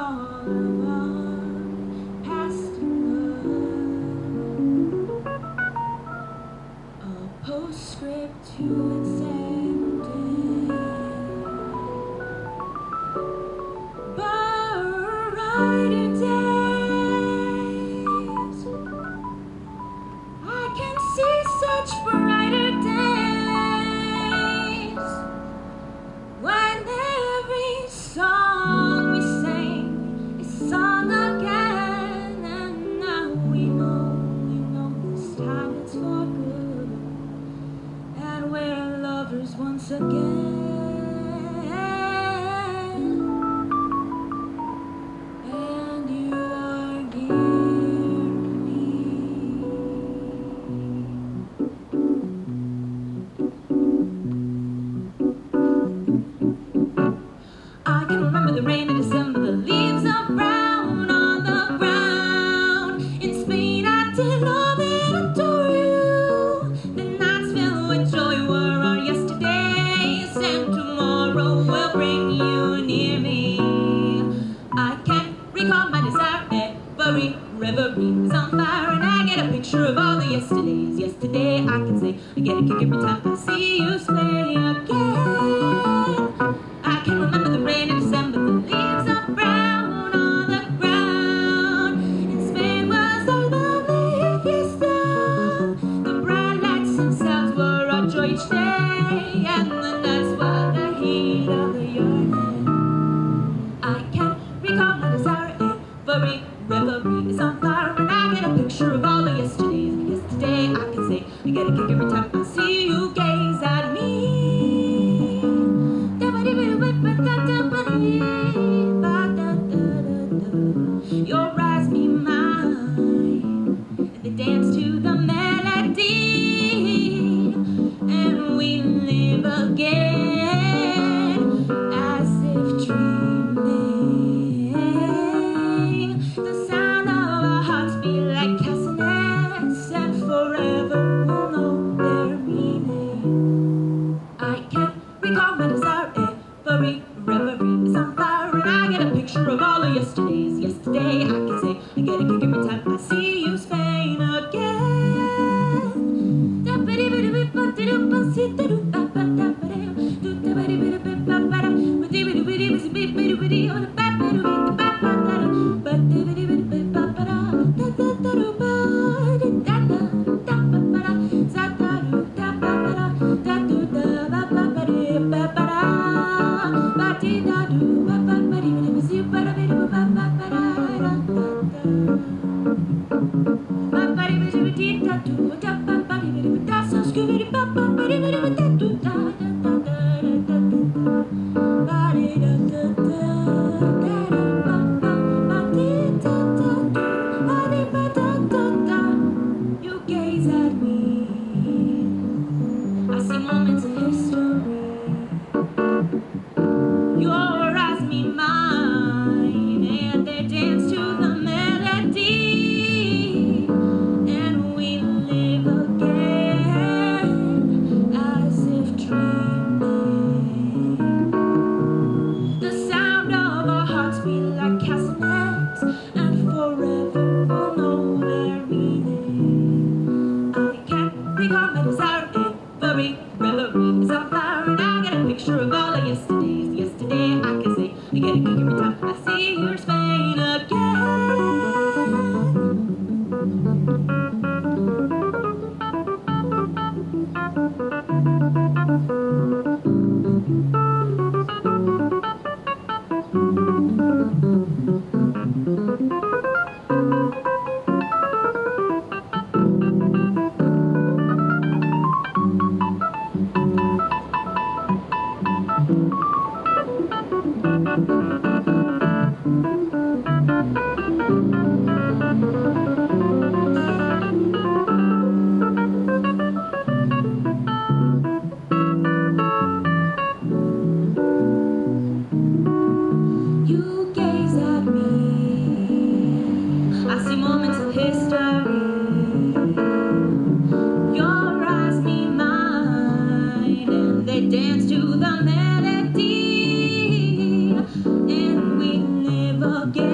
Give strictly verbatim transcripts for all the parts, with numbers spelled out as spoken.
all of our past love, a postscript to its ending, brighter days. I can see such brighter days when every song we sing is sung again, and now we know, we know this time it's for good, and we're lovers once again. And you are dear to me. I can remember the rain in December, the leaves are brown on the ground. In Spain I did love and adore you. The nights filled with joy were our yesterdays, and tomorrow will bring you near me. I can't recall my desire, every reverie is on fire, and I get a picture of all the yesterdays. Yesterday I can say I get a kick every time I see you sway again. I can remember the rain in December, the leaves are brown on the ground. In Spain was our lovely fiesta, the bright lights themselves were our joy each day, and the nights were the heat of the yearning. I can't recall my desire, every reverie is on fire, and I get a picture of all the yesterdays. Yesterday I can say I get a kick every time I see you gaze at me. Your eyes be mine, and they dance to the melody, and we live again as if dreaming. The sound of our hearts beat like castanets, and forever we'll know their meaning. I can't recall my desire, every reverie is on fire, and I get a picture of all the yesterdays. Yesterday I can say I get a kick every time I see you Spain again. You gaze at me, I see moments in history. Your eyes meet mine, and they dance to the melody, and we live again as if dreaming. The sound of our hearts beat like castanets, and forever we'll know their meaning. I can't recall my desire, every reverie is on fire, and I get a picture of all the yesterdays. Yesterday I can say I get a kick every time I see your Spain again. dance to the melody, and we live again.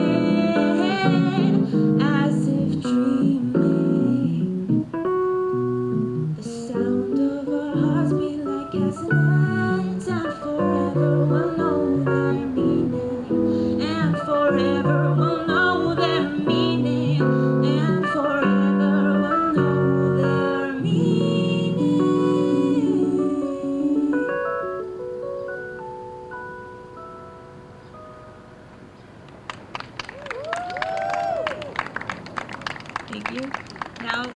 forever will know their meaning, and forever will know their meaning. Thank you. Now